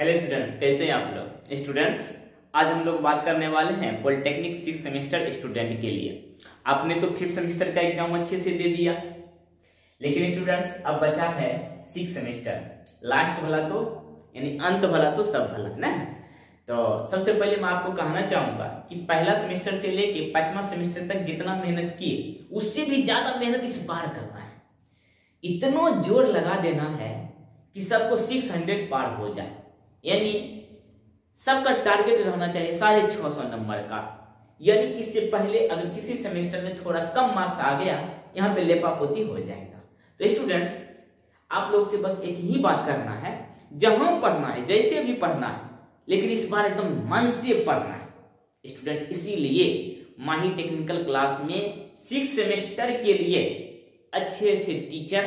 Hello students, कैसे हैं आप लोग। स्टूडेंट्स, आज हम लोग बात करने वाले हैं पॉलिटेक्निक 6 सेमेस्टर स्टूडेंट के लिए। आपने तो 5th सेमेस्टर का एग्जाम अच्छे से दे दिया, लेकिन स्टूडेंट्स अब बचा है 6 सेमेस्टर। लास्ट भला तो यानी अंत भला तो सब भला ना। तो सबसे पहले मैं आपको कहना चाहूंगा कि पहला सेमेस्टर से लेके 5वां सेमेस्टर तक जितना मेहनत किए उससे भी ज्यादा मेहनत इस बार करना है। इतना जोर लगा देना है कि सबको 600 पार हो जाए, यानी सबका टारगेट रहना चाहिए 650 नंबर का। यानी इससे पहले अगर किसी सेमेस्टर में थोड़ा कम मार्क्स आ गया, यहाँ पे लेपापोती हो जाएगा। तो स्टूडेंट्स, आप लोग से बस एक ही बात करना है, जहां पढ़ना है जैसे भी पढ़ना है, लेकिन इस बार एकदम मन से पढ़ना है स्टूडेंट। इसीलिए माही टेक्निकल क्लास में 6 सेमेस्टर के लिए अच्छे अच्छे टीचर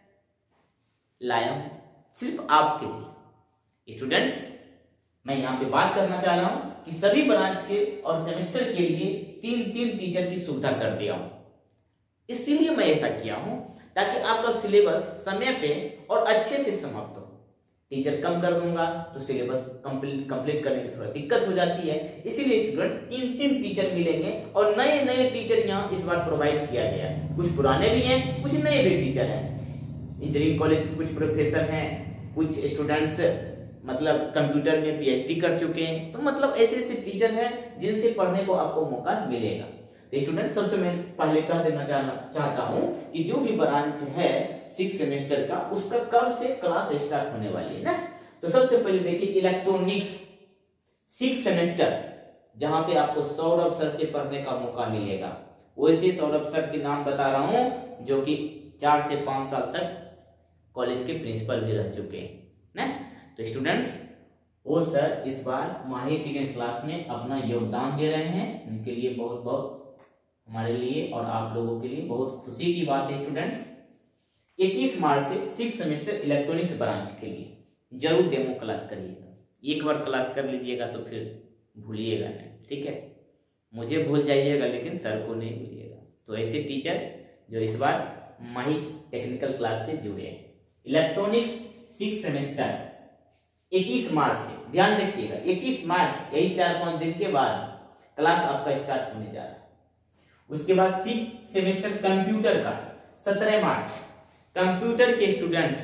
लाया हूं सिर्फ आपके लिए। स्टूडेंट्स, मैं यहाँ पे बात करना चाह रहा हूं कि सभी ब्रांच के और सेमेस्टर के लिए 3 टीचर की सुविधा कर दिया हूं। इसीलिए मैं ऐसा किया हूं ताकि आपका सिलेबस समय पे और अच्छे से समाप्त हो। टीचर कम कर दूंगा तो सिलेबस कंप्लीट करने में थोड़ा दिक्कत हो जाती है। इसीलिए स्टूडेंट 3 टीचर मिलेंगे और नए नए टीचर यहाँ इस बार प्रोवाइड किया गया है। कुछ पुराने भी हैं, कुछ नए भी टीचर हैं। इंजीनियरिंग कॉलेज के कुछ प्रोफेसर हैं, कुछ स्टूडेंट्स मतलब कंप्यूटर में पीएचडी कर चुके हैं। तो मतलब ऐसे ऐसे टीचर हैं जिनसे पढ़ने को आपको मौका मिलेगा। तो स्टूडेंट, सबसे मैं पहले कह देना चाहता हूं कि जो भी ब्रांच है 6 सेमेस्टर का, उसका कब से क्लास स्टार्ट होने वाली है ना। तो सबसे पहले देखिए, इलेक्ट्रॉनिक्स 6 सेमेस्टर, जहां पे आपको सौरभ सर से पढ़ने का मौका मिलेगा। वैसे सौरभ सर के नाम बता रहा हूं जो कि 4 से 5 साल तक कॉलेज के प्रिंसिपल भी रह चुके हैं ना। तो स्टूडेंट्स, वो सर इस बार माही टेक्निकल क्लास में अपना योगदान दे रहे हैं। उनके लिए बहुत बहुत हमारे लिए और आप लोगों के लिए बहुत खुशी की बात है। स्टूडेंट्स, 21 मार्च से 6 सेमेस्टर इलेक्ट्रॉनिक्स ब्रांच के लिए जरूर डेमो क्लास करिएगा। एक बार क्लास कर लीजिएगा तो फिर भूलिएगा नहीं, ठीक है। मुझे भूल जाइएगा लेकिन सर को नहीं भूलिएगा। तो ऐसे टीचर जो इस बार माही टेक्निकल क्लास से जुड़े हैं, इलेक्ट्रॉनिक्स 6 सेमेस्टर 21 मार्च से, ध्यान रखिएगा 21 मार्च, यही 4-5 दिन के बाद क्लास आपका स्टार्ट होने जा रहा है। उसके बाद 6 सेमेस्टर कंप्यूटर का 17 मार्च, कंप्यूटर के स्टूडेंट्स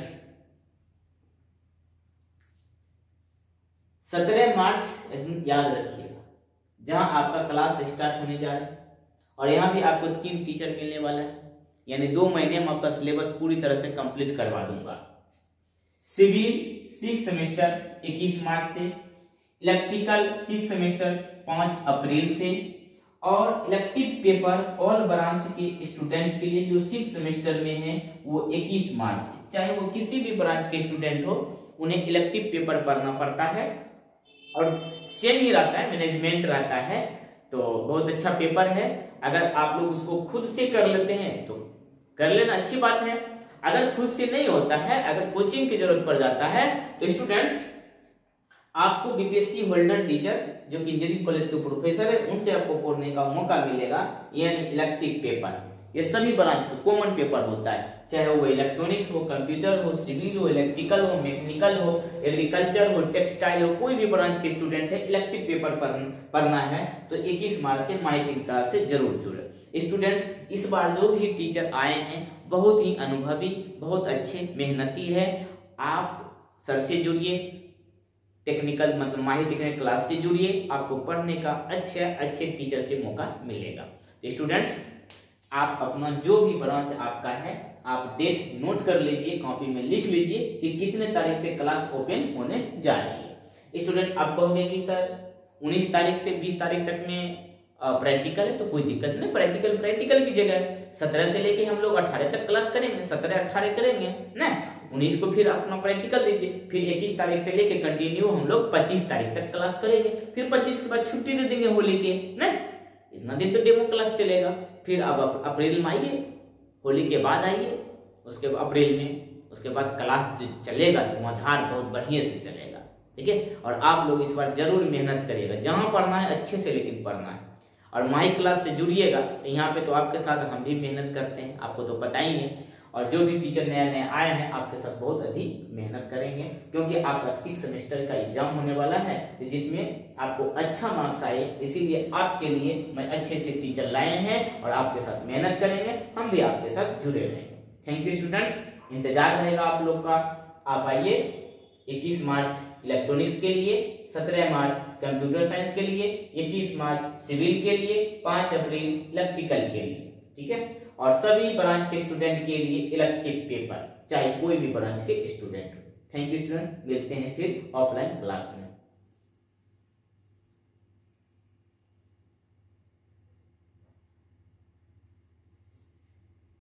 17 मार्च याद रखिएगा, जहां आपका क्लास स्टार्ट होने जा रहा है। और यहां भी आपको 3 टीचर मिलने वाला है, यानी 2 महीने में आपका सिलेबस पूरी तरह से कंप्लीट करवा दूंगा। सिविल 6 सेमेस्टर 21 मार्च से, इलेक्ट्रिकल 6 सेमेस्टर 5 अप्रैल से, और इलेक्टिव पेपर ऑल ब्रांच के स्टूडेंट के लिए जो 6 सेमेस्टर में है वो 21 मार्च से। चाहे वो किसी भी ब्रांच के स्टूडेंट हो, उन्हें इलेक्टिव पेपर पढ़ना पड़ता है और सेम ही रहता है, मैनेजमेंट रहता है। तो बहुत अच्छा पेपर है। अगर आप लोग उसको खुद से कर लेते हैं तो कर लेना, अच्छी बात है। अगर खुद से नहीं होता है, अगर कोचिंग की जरूरत पड़ जाता है, तो स्टूडेंट्स आपको बीपीएससी होल्डर टीचर जो कि इंजीनियरिंग कॉलेज के प्रोफेसर है, उनसे आपको पढ़ने का मौका मिलेगा। यानी इलेक्टिव पेपर, ये सभी ब्रांच का कॉमन पेपर होता है, चाहे वो इलेक्ट्रॉनिक्स हो, कंप्यूटर हो, सिविल हो, इलेक्ट्रिकल हो, मैकेनिकल हो, एग्रीकल्चर हो, टेक्सटाइल हो, कोई भी ब्रांच के स्टूडेंट है, इलेक्टिव पेपर पढ़ना है तो 21 मार्च से माही टेक्निकल क्लास से जरूर जुड़े। स्टूडेंट्स, इस बार जो भी टीचर आए हैं बहुत ही अनुभवी, बहुत अच्छे, मेहनती है। आप सर से जुड़िए, टेक्निकल मतलब माही टेक्निकल क्लास से जुड़िए, आपको पढ़ने का अच्छे टीचर से मौका मिलेगा। तो स्टूडेंट्स, आप अपना जो भी ब्रांच आपका है, आप डेट नोट कर लीजिए, कॉपी में लिख लीजिए कि कितने तारीख से क्लास ओपन होने जा रही है। स्टूडेंट, आप कहोगे कि सर 19 तारीख से 20 तारीख तक में प्रैक्टिकल है, तो कोई दिक्कत नहीं, प्रैक्टिकल की जगह 17 से लेके हम लोग 18 तक क्लास करेंगे, 17-18 करेंगे ना। 19 को फिर अपना प्रैक्टिकल दीजिए, फिर 21 तारीख से लेके कंटिन्यू हम लोग 25 तारीख तक क्लास करेंगे, फिर 25 के बाद छुट्टी दे देंगे होली के ना। इतना दिन तो डेमो क्लास चलेगा। फिर अब अप्रैल में आइए, होली के बाद आइए, उसके अप्रैल में, उसके बाद क्लास जो चलेगा धुआंधार बहुत बढ़िया से चलेगा, ठीक है। और आप लोग इस बार जरूर मेहनत करिएगा, जहां पढ़ना है अच्छे से लेकिन पढ़ना है। और माही क्लास से जुड़िएगा, तो यहाँ पे तो आपके साथ हम भी मेहनत करते हैं, आपको तो पता ही है। और जो भी टीचर नया नया आए हैं आपके साथ बहुत अधिक मेहनत करेंगे, क्योंकि आपका 6 सेमेस्टर का एग्जाम होने वाला है जिसमें आपको अच्छा मार्क्स आए, इसीलिए आपके लिए मैं अच्छे अच्छे टीचर लाए हैं और आपके साथ मेहनत करेंगे, हम भी आपके साथ जुड़े रहेंगे। थैंक यू स्टूडेंट्स, इंतजार रहेगा आप लोग का। आप आइए 21 मार्च इलेक्ट्रॉनिक्स के लिए, 17 मार्च कंप्यूटर साइंस के लिए, 21 मार्च सिविल के लिए, 5 अप्रैल इलेक्ट्रिकल के लिए, ठीक है। और सभी ब्रांच के स्टूडेंट के लिए इलेक्टिव पेपर, चाहे कोई भी ब्रांच के स्टूडेंट हो। थैंक यू स्टूडेंट, मिलते हैं फिर ऑफलाइन क्लास में।